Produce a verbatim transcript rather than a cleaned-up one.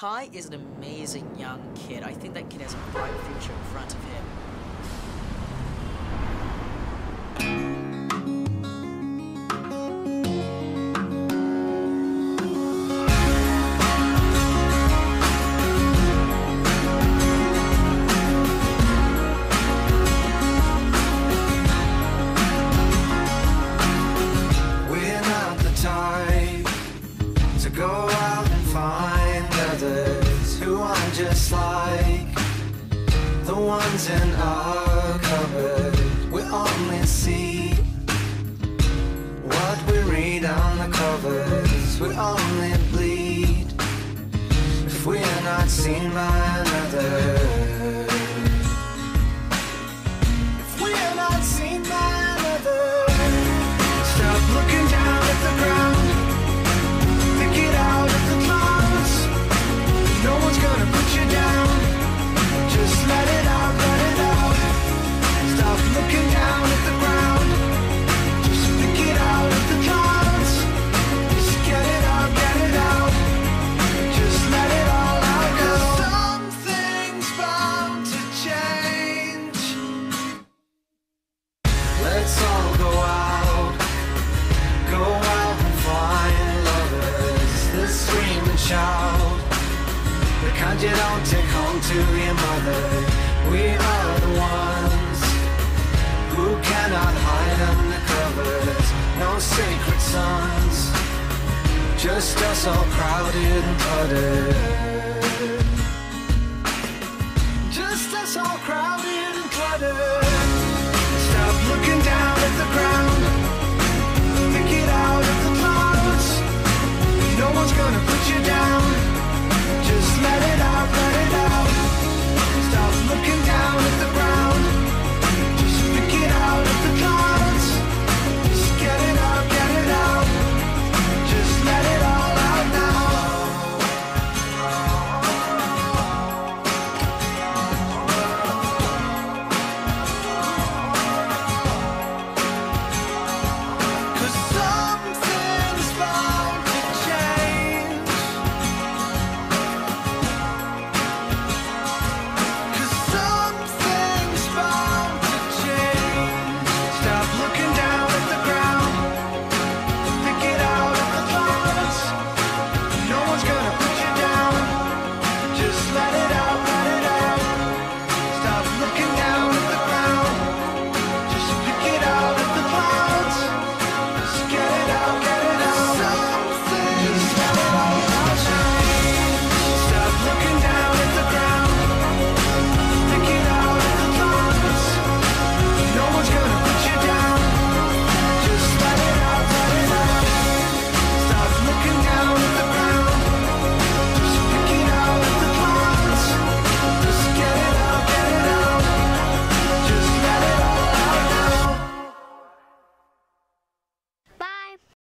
Ty is an amazing young kid. I think that kid has a bright future in front of him. We're not the type to go out and find others who aren't just like the ones in our cupboard. We only see what we read on the covers. We only bleed if we are not seen by another. If we are not seen by another. Stop looking down at the ground. Pick it out of the clouds. No one's gonna put you down. Just let it out, let it out. Stop looking down at the ground. Just pick it out of the clouds. Just get it out, get it out. Just let it all out. 'Cause something's bound to change. Let's all go out. Go out and find lovers that scream and shout. The kind you don't take home to your mother. We are the ones who cannot hide under covers. No sacred sons, just us all crowded and cluttered.